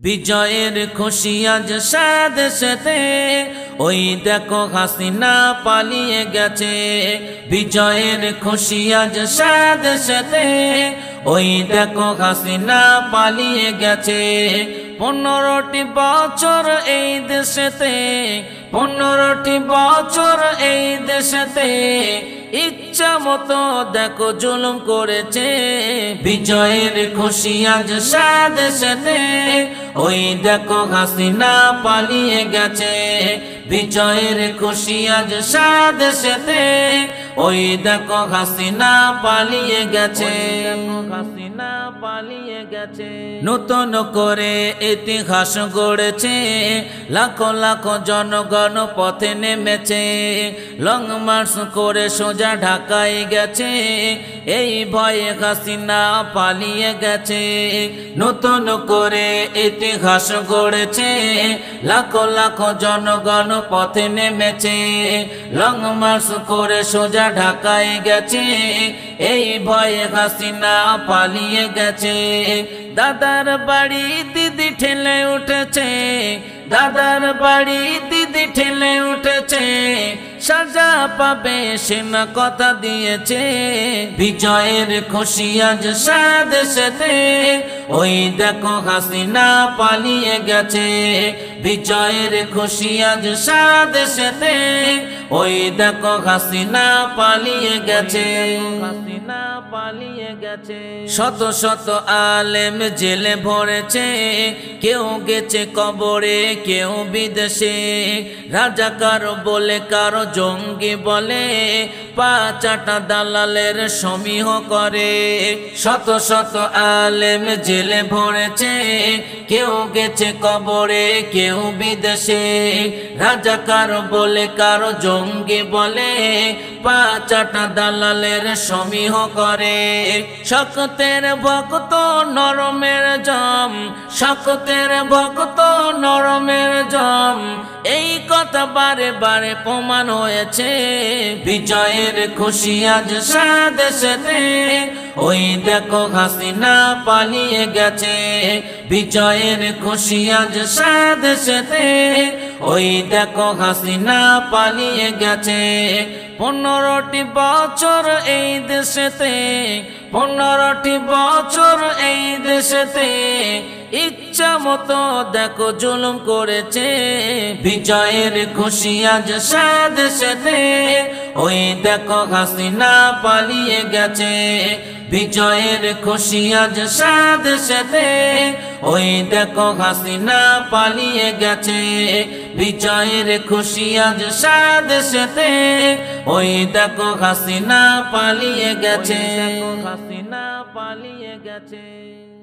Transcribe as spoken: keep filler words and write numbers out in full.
বিজয়ের খুশি আজ সারা দেশেতে, ওই দেখো হাসিনা পালিয়ে গেছে। বিজয়ের খুশি আজ সারা দেশেতে, ওই দেখো হাসিনা পালিয়ে গেছে। পনেরোটি বছর এই দেশেতে, পনেরোটি বছর এই দেশেতে ইচ্ছা মতো দেখো জুলুম করেছে। বিজয়ের খুশি আজ সারা দেশেতে, ওই দেখো হাসিনা পালিয়ে গেছে। বিজয়ের খুশি আজ সারা দেশেতে, ওই দেখো হাসিনা পালিয়ে গেছে। হাসিনা পালিয়ে গেছে। নতুন করে ইতিহাস গড়েছে, লাখো লাখো জনগণ পথে নেমেছে। লং মার্চ করে সোজা ঢাকায় গেছে, এই ভয়ে হাসিনা পালিয়ে গেছে। নতুন করে ইতিহাস গড়েছে, লাখো লাখো জনগণ পথে নেমেছে। লং মার্চ করে সোজা ঢাকায় গেছে, এই ভয়ে হাসিনা পালিয়ে গেছে। দাদার বাড়ি দিদি ঠেলে উঠেছে, দাদার বাড়ি দিদি ঠেলে উঠেছে। সাজা পাবে সে না কথা দিয়েছে। বিজয়ের খুশি আজ সারা দেশেতে, ওই দেখো হাসিনা পালিয়ে গেছে। বিজয়ের খুশি আজ সারা দেশেতে, ওই দেখো হাসিনা পালিয়ে গেছে। হাসিনা পালিয়ে গেছে। শত শত আলেম জেলে ভরেছে, কেউ গেছে কবরে কেউ বিদেশে। রাজাকার বলে কারো জঙ্গি বলে, পাঁচাটা দালালের সমীহ করে। শত শত আলেম জেলে ভরেছে, কেউ গেছে কবরে কেউ বিদেশে। রাজাকার বলে কারো জঙ্গি বলে, পাঁচাটা দালালের সমীহ করে। শক্তের ভক্ত নরমের জম, শক্তের ভক্ত নরমের জম, এই কথা বারে বারে প্রমাণ হয়েছে। বিজয়ের খুশি আজ সারা দেশেতে, ওই দেখো হাসিনা পালিয়ে গেছে। বিজয়ের খুশি আজ সারা দেশেতে, ওই দেখো হাসিনা পালিয়ে গেছে। পনেরোটি বছর এই দেশেতে, পনেরোটি বছর এই দেশেতে ইচ্ছা মতো দেখো জুলুম করেছে। বিজয়ের খুশি আজ সারা দেশেতে, ওই দেখো হাসিনা পালিয়ে গেছে। বিজয়ের খুশি আজ সারা দেশেতে, ওই দেখো হাসিনা পালিয়ে গেছে। বিজয়ের খুশি আজ সারা দেশেতে, ওই দেখো হাসিনা পালিয়ে গেছে। হাসিনা পালিয়ে গেছে।